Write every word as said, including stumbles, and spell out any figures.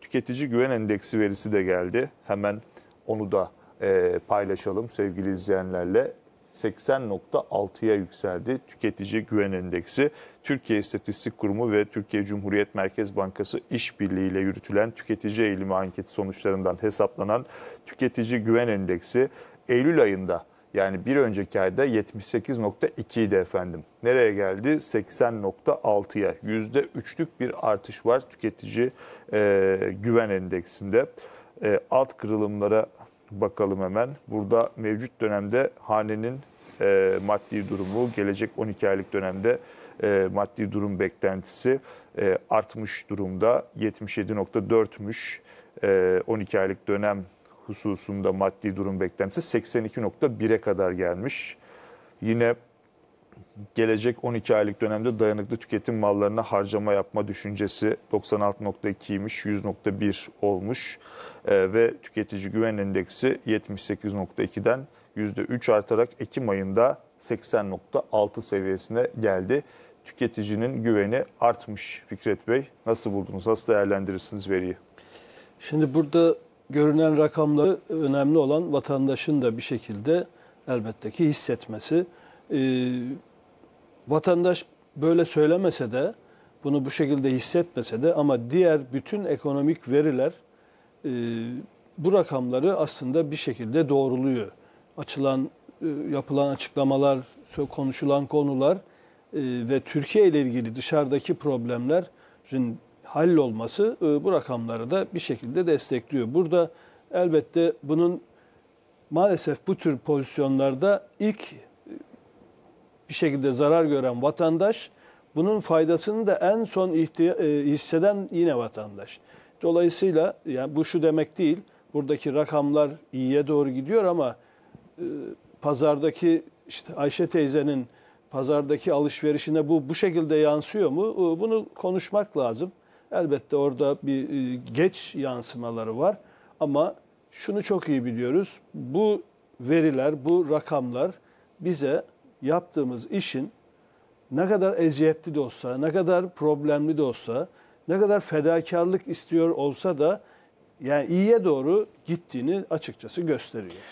tüketici güven endeksi verisi de geldi. Hemen onu da e, paylaşalım sevgili izleyenlerle. seksen nokta altıya yükseldi tüketici güven endeksi. Türkiye İstatistik Kurumu ve Türkiye Cumhuriyet Merkez Bankası işbirliğiyle yürütülen tüketici eğilimi anketi sonuçlarından hesaplanan tüketici güven endeksi Eylül ayında, yani bir önceki ayda yetmiş sekiz nokta iki idi efendim. Nereye geldi? seksen nokta altıya. yüzde üçlük bir artış var tüketici e, güven endeksinde. E, alt kırılımlara bakalım hemen. Burada mevcut dönemde hanenin e, maddi durumu, gelecek on iki aylık dönemde e, maddi durum beklentisi e, artmış durumda. yetmiş yedi nokta dörtmüş e, on iki aylık dönem hususunda maddi durum beklentisi seksen iki nokta bire kadar gelmiş. Yine gelecek on iki aylık dönemde dayanıklı tüketim mallarına harcama yapma düşüncesi doksan altı nokta ikiymiş, yüz nokta bir olmuş. Ee, ve tüketici güven endeksi yetmiş sekiz nokta ikiden yüzde üç artarak Ekim ayında seksen nokta altı seviyesine geldi. Tüketicinin güveni artmış. Fikret Bey, nasıl buldunuz? Nasıl değerlendirirsiniz veriyi? Şimdi burada görünen rakamları önemli olan vatandaşın da bir şekilde elbette ki hissetmesi. Ee, vatandaş böyle söylemese de, bunu bu şekilde hissetmese de ama diğer bütün ekonomik veriler e, bu rakamları aslında bir şekilde doğruluyor. Açılan, e, yapılan açıklamalar, konuşulan konular e, ve Türkiye ile ilgili dışarıdaki problemlerin hallolması e, bu rakamları da bir şekilde destekliyor. Burada elbette bunun maalesef bu tür pozisyonlarda ilk bir şekilde zarar gören vatandaş, bunun faydasını da en son ihtiya- e, hisseden yine vatandaş. Dolayısıyla yani bu şu demek değil, buradaki rakamlar iyiye doğru gidiyor ama e, pazardaki işte Ayşe teyzenin pazardaki alışverişine bu bu şekilde yansıyor mu? E, bunu konuşmak lazım. Elbette orada bir e, geç yansımaları var ama şunu çok iyi biliyoruz. Bu veriler, bu rakamlar bize yaptığımız işin ne kadar eziyetli de olsa, ne kadar problemli de olsa, ne kadar fedakarlık istiyor olsa da yani iyiye doğru gittiğini açıkçası gösteriyor.